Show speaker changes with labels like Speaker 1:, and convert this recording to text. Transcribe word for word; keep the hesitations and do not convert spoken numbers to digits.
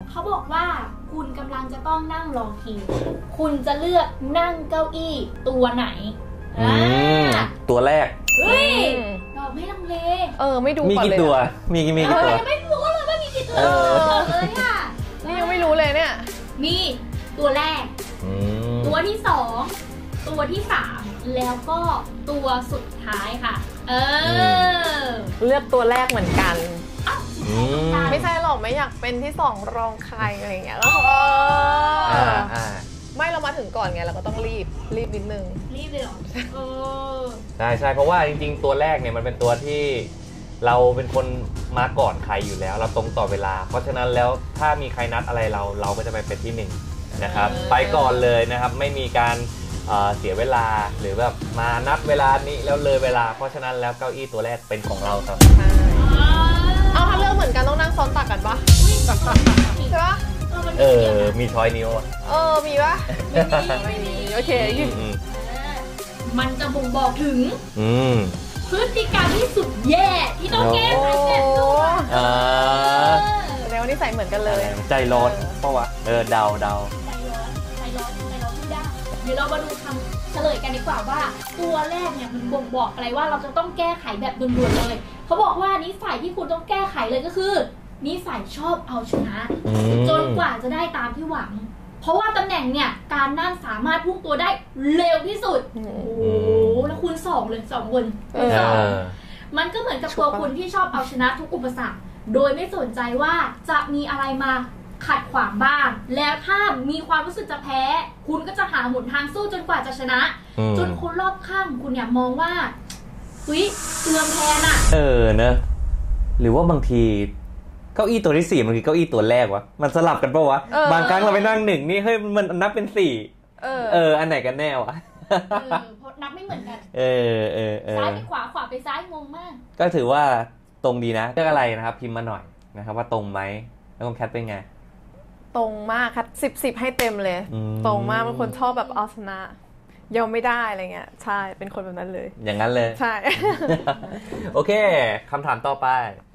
Speaker 1: เขาบอกว่าคุณกำลังจะต้องนั่งรอคิวคุณจะเลือกนั่งเก้าอี้ตัวไหนอ่า
Speaker 2: ตัวแรก
Speaker 1: เฮ้ยเราไม่ลังเล
Speaker 3: เออไม่ดู
Speaker 2: มีกี่ตัวมีมีกี่ตัว
Speaker 1: ไม่รู้เลยว่ามีกี่ตัวเลยค่ะ
Speaker 3: นี่ยังไม่รู้เลยเนี่ย
Speaker 1: มีตัวแรกตัวที่สองตัวที่สามแล้วก็ตัวสุดท้ายค่ะเออ
Speaker 3: เลือกตัวแรกเหมือนกันไม่ใช่หรอกไม่อยากเป็นที่สองรองใครอะไรอย่างเงี้ยแล้วเออไม่เรามาถึงก่อนไงเราก็ต้องรีบรีบนิดนึง
Speaker 1: รีบเลยเหรอเออ
Speaker 2: ใช่ใช่เพราะว่าจริงๆตัวแรกเนี่ยมันเป็นตัวที่เราเป็นคนมาก่อนใครอยู่แล้วเราตรงต่อเวลาเพราะฉะนั้นแล้วถ้ามีใครนัดอะไรเราเราก็จะไปเป็นที่หนึ่งนะครับไปก่อนเลยนะครับไม่มีการเสียเวลาหรือแบบมานัดเวลานี้แล้วเลยเวลาเพราะฉะนั้นแล้วเก้าอี้ตัวแรกเป็นของเราครับ
Speaker 3: เอาถ้าเลือกเหมือนกันต้องนั่งซ้อนตักกันปะใช่ปะ
Speaker 2: เออมีช้อยนิ้ว
Speaker 3: เออมีปะ
Speaker 1: ไม่มี
Speaker 3: โอเค
Speaker 1: มันจะบ่งบอกถึงพฤติกรรมที่สุดแย่ที่ต้องแก้ไขแก้ตัว
Speaker 3: แสดงว่านิสัยเหมือนกันเลย
Speaker 2: ใจร้อนเพราะว่าเออเดาเดา
Speaker 1: ใจร้อนใจร้อนใจร้อนที่ได้เดี๋ยวเรามาดูคำเฉลยกันดีกว่าว่าตัวแรกเนี่ยมันบ่งบอกอะไรว่าเราจะต้องแก้ไขแบบด่วนๆเลยเขาบอกว่านิสัยที่คุณต้องแก้ไขเลยก็คือนิสัยชอบเอาชนะจนกว่าจะได้ตามที่หวังเพราะว่าตำแหน่งเนี่ยการนั่งสามารถพุ่งตัวได้เร็วที่สุดโอ้โหแล้วคุณสองเลยสองคนคุณสองมันก็เหมือนกับตัวคุณที่ชอบเอาชนะทุกอุปสรรคโดยไม่สนใจว่าจะมีอะไรมาขัดขวางบ้างแล้วถ้ามีความรู้สึกจะแพ้คุณก็จะหาหนทางสู้จนกว่าจะชนะจนคนรอบข้างคุณเนี่ยมองว่าเฮ้ยเสื่อมแทนอ่ะ
Speaker 2: เออเนอะหรือว่าบางทีเก้าอี้ตัวที่สี่มันคือเก้าอี้ตัวแรกวะมันสลับกันปะวะบางครั้งเราไปนั่งหนึ่งนี่เฮ้ยมันนับเป็นสี่เออเอออันไหนกันแน่วะ
Speaker 1: เออเพราะนับไม่เหมือนกัน
Speaker 2: เออเออเออ
Speaker 1: ซ้ายไปขวาขวาไปซ้ายงงมาก
Speaker 2: ก็ถือว่าตรงดีนะเรื่องอะไรนะครับพิมพ์มาหน่อยนะครับว่าตรงไหมแล้วคุณแคทเป็นไง
Speaker 3: ตรงมากครับสิบสิบให้เต็มเลยตรงมากเป็นคนชอบแบบเอาชนะยอมไม่ได้อะไรเงี้ยใช่เป็นคนแบบนั้นเลย
Speaker 2: อย่างนั้นเลย
Speaker 3: ใช่
Speaker 2: โอเคคำถามต่อไป